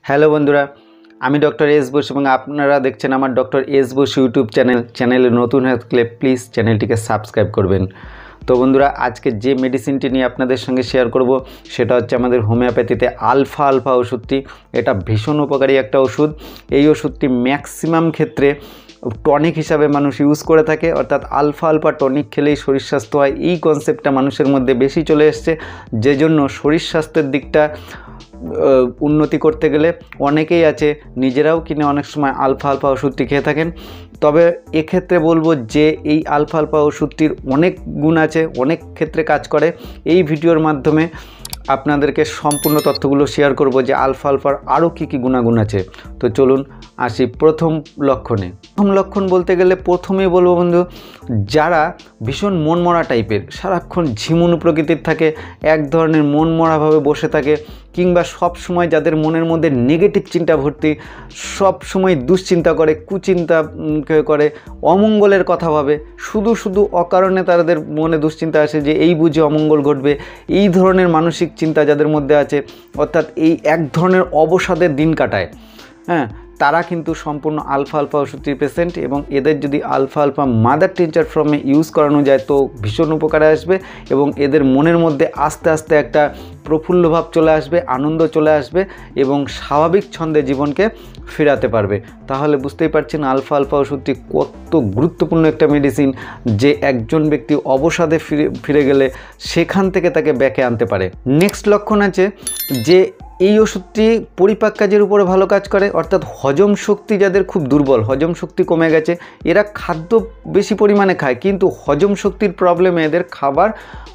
Hello বন্ধুরা, আমি doctor S Basu এবং আপনারা দেখছেন আমার ডক্টর এস বসু ইউটিউব চ্যানেলে নতুন হয়ে থাকলে প্লিজ চ্যানেলটিকে সাবস্ক্রাইব করবেন। তো বন্ধুরা, আজকে যে মেডিসিনটি নিয়ে আপনাদের সঙ্গে শেয়ার করব সেটা হচ্ছে আমাদের হোমিওপ্যাথিতে আলফালফা ওষুধটি। এটা ভীষণ উপকারী একটা ওষুধ। এই ওষুধটি ম্যাক্সিমাম ক্ষেত্রে টনিক হিসাবে মানুষ ইউজ করে থাকে, অর্থাৎ আলফালফা টনিক খেলেই শরীর স্বাস্থ্য হয়, এই কনসেপ্টটা মানুষের মধ্যে বেশি চলে এসছে। যে জন্য শরীর স্বাস্থ্যের দিকটা উন্নতি করতে গেলে অনেকেই আছে নিজেরাও কিনে অনেক সময় আলফালফা ওষুধটি খেয়ে থাকেন। তবে এক্ষেত্রে বলবো যে এই আলফালফা ওষুধটির অনেক গুণ আছে, অনেক ক্ষেত্রে কাজ করে। এই ভিডিওর মাধ্যমে আপনাদেরকে সম্পূর্ণ তথ্যগুলো শেয়ার করব যে আলফালফার আরও কী কী গুণাগুণ আছে। তো চলুন আসি প্রথম লক্ষণে। প্রথম লক্ষণ বলতে গেলে প্রথমেই বলবো বন্ধু, যারা ভীষণ মনমরা টাইপের, সারাক্ষণ ঝিমুনো প্রকৃতির থাকে, এক ধরনের মনমরাভাবে বসে থাকে, কিংবা সব সময় যাদের মনের মধ্যে নেগেটিভ চিন্তা ভর্তি, সব সময় দুশ্চিন্তা করে, কুচিন্তা করে, অমঙ্গলের কথা ভাবে, শুধু অকারণে তাদের মনে দুশ্চিন্তা আসে যে এই বুঝে অমঙ্গল ঘটবে, এই ধরনের মানসিক চিন্তা যাদের মধ্যে আছে, অর্থাৎ এই এক ধরনের অবসাদের দিন কাটায়, তারা কিন্তু সম্পূর্ণ আলফালফা ওষুধটির পেশেন্ট। এবং এদের যদি আলফালফা মাদার টিনচার ফর্মে ইউজ করানো যায় তো ভীষণ উপকারে আসবে এবং এদের মনের মধ্যে আস্তে আস্তে একটা প্রফুল্ল ভাব চলে আসবে, আনন্দ চলে আসবে এবং স্বাভাবিক ছন্দে জীবনকে ফেরাতে পারবে। তাহলে বুঝতেই পারছেন আলফালফা ওষুধটি কত গুরুত্বপূর্ণ একটা মেডিসিন, যে একজন ব্যক্তি অবসাদে ফিরে গেলে সেখান থেকে তাকে ব্যাকে আনতে পারে। নেক্সট লক্ষণ আছে যে এই ওষুধটি পরিপাক কাজের উপরে ভালো কাজ করে, অর্থাৎ হজম শক্তি যাদের খুব দুর্বল, হজম শক্তি কমে গেছে, এরা খাদ্য বেশি পরিমাণে খায় কিন্তু হজম শক্তির প্রবলেমে এদের খাবার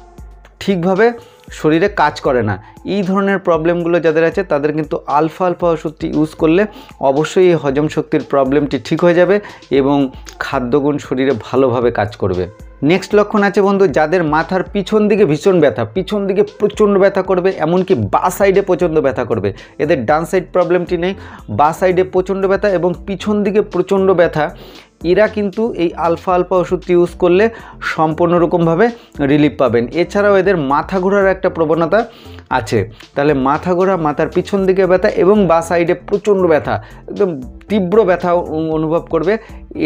ঠিকভাবে শরীরে কাজ করে না, এই ধরনের প্রবলেমগুলো যাদের আছে তাদের কিন্তু আলফালফা ওষুধটি ইউজ করলে অবশ্যই এই হজম শক্তির প্রবলেমটি ঠিক হয়ে যাবে এবং খাদ্যগুণ শরীরে ভালোভাবে কাজ করবে। নেক্সট লক্ষণ আছে বন্ধু, যাদের মাথার পিছন দিকে ভীষণ ব্যথা, পিছন দিকে প্রচণ্ড ব্যথা করবে, এমনকি বা সাইডে প্রচণ্ড ব্যথা করবে। এদের ডান সাইড প্রবলেমটি নেই, বা সাইডে প্রচণ্ড ব্যথা এবং পিছন দিকে প্রচণ্ড ব্যথা, এরা কিন্তু এই আলফালফা ওষুধটি ইউজ করলে সম্পূর্ণরকমভাবে রিলিফ পাবেন। এছাড়াও এদের মাথা ঘোরার একটা প্রবণতা আছে, তাহলে মাথা ঘোরা, মাথার পিছন দিকে ব্যথা এবং বা সাইডে প্রচণ্ড ব্যথা, একদম তীব্র ব্যথা অনুভব করবে,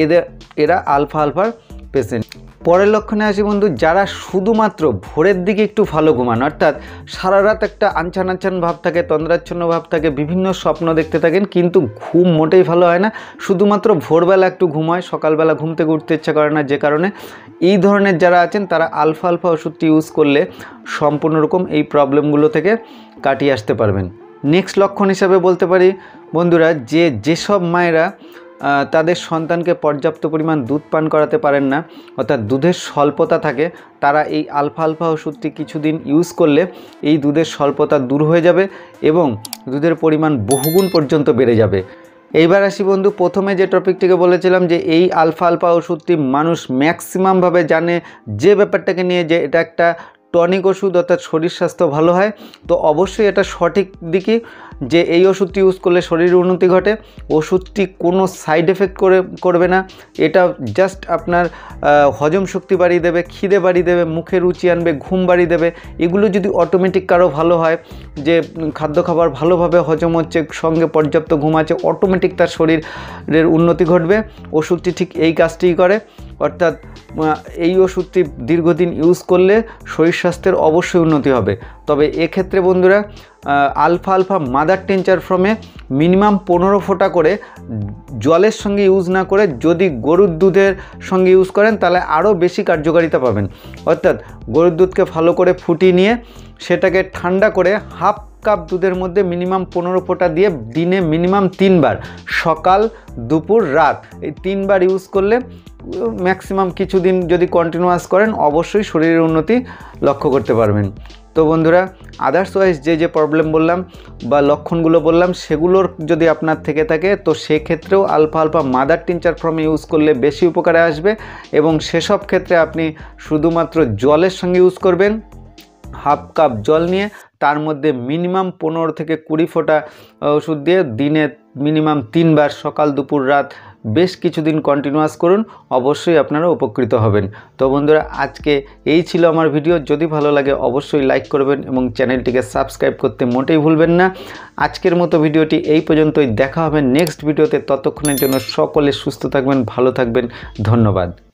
এরা আলফালফার পেশেন্ট। পরের লক্ষণে আসি বন্ধু, যারা শুধুমাত্র ভোরের দিকে একটু ভালো ঘুমান, অর্থাৎ সারা রাত একটা আনছান ভাব থাকে, তন্দ্রাচ্ছন্ন ভাব থাকে, বিভিন্ন স্বপ্ন দেখতে থাকেন কিন্তু ঘুম মোটেই ভালো হয় না, শুধুমাত্র ভোরবেলা একটু ঘুম হয়, সকালবেলা ঘুম থেকে উঠতে ইচ্ছা করে না, যে কারণে এই ধরনের যারা আছেন তারা আলফালফা ওষুধটি ইউজ করলে সম্পূর্ণরকম এই প্রবলেমগুলো থেকে কাটিয়ে আসতে পারবেন। নেক্সট লক্ষণ হিসাবে বলতে পারি বন্ধুরা, যেসব মায়েরা তাদের সন্তানকে পর্যাপ্ত পরিমাণ দুধ পান করাতে পারেন না, অর্থাৎ দুধের স্বল্পতা থাকে, তারা এই আলফালফা ওষুধটি কিছুদিন ইউজ করলে এই দুধের স্বল্পতা দূর হয়ে যাবে এবং দুধের পরিমাণ বহুগুণ পর্যন্ত বেড়ে যাবে। এইবার আসি বন্ধু, প্রথমে যে টপিকটিকে বলেছিলাম যে এই আলফালফা ওষুধটি মানুষ ম্যাক্সিমামভাবে জানে যে ব্যাপারটাকে নিয়ে, যে এটা একটা টনিক ওষুধ, অর্থাৎ শরীর স্বাস্থ্য ভালো হয়। তো অবশ্যই এটা সঠিক দিকই যে এই ওষুধটি ইউজ করলে শরীরের উন্নতি ঘটে। ওষুধটি কোনো সাইড এফেক্ট করবে না, এটা জাস্ট আপনার হজম শক্তি বাড়িয়ে দেবে, খিদে বাড়িয়ে দেবে, মুখে রুচি আনবে, ঘুম বাড়িয়ে দেবে। এগুলো যদি অটোমেটিক কারো ভালো হয়, যে খাদ্য খাবার ভালোভাবে হজম হচ্ছে, সঙ্গে পর্যাপ্ত ঘুম আছে, অটোমেটিক তার শরীরের উন্নতি ঘটবে। ওষুধটি ঠিক এই কাজটিই করে, অর্থাৎ এই ওষুধটি দীর্ঘদিন ইউজ করলে শরীর স্বাস্থ্যের অবশ্যই উন্নতি হবে। তবে এক্ষেত্রে বন্ধুরা আলফালফা মাদার টিনচার ফর্মে মিনিমাম 15 ফোঁটা করে জলের সঙ্গে ইউজ না করে যদি গরুর দুধের সঙ্গে ইউজ করেন তাহলে আরও বেশি কার্যকারিতা পাবেন। অর্থাৎ গরুর দুধকে ভালো করে ফুটিয়ে নিয়ে সেটাকে ঠান্ডা করে হাফ কাপ দুধের মধ্যে মিনিমাম 15 ফোঁটা দিয়ে দিনে মিনিমাম 3 বার, সকাল, দুপুর, রাত, এই 3 বার ইউজ করলে ম্যাক্সিমাম কিছুদিন যদি কন্টিনিউয়াস করেন অবশ্যই শরীরের উন্নতি লক্ষ্য করতে পারবেন। তো বন্ধুরা, আদার্সওয়াইজ যে প্রবলেম বললাম বা লক্ষণগুলো বললাম সেগুলোর যদি আপনার থেকে থাকে তো সেক্ষেত্রেও আলফালফা মাদার টিনচার ফর্মে ইউজ করলে বেশি উপকারে আসবে এবং সেসব ক্ষেত্রে আপনি শুধুমাত্র জলের সঙ্গে ইউজ করবেন। হাফ কাপ জল নিয়ে তার মধ্যে মিনিমাম 15 থেকে 20 ফোঁটা ওষুধ দিয়ে দিনে মিনিমাম 3 বার সকাল দুপুর রাত বেশ কিছুদিন কন্টিনিউয়াস করুন, অবশ্যই আপনারা উপকৃত হবেন। তো বন্ধুরা, আজকে এই ছিল আমার ভিডিও। যদি ভালো লাগে অবশ্যই লাইক করবেন এবং চ্যানেলটিকে সাবস্ক্রাইব করতে মোটেই ভুলবেন না। আজকের মতো ভিডিওটি এই পর্যন্তই। দেখা হবে নেক্সট ভিডিওতে। ততক্ষণের জন্য সকলে সুস্থ থাকবেন, ভালো থাকবেন। ধন্যবাদ।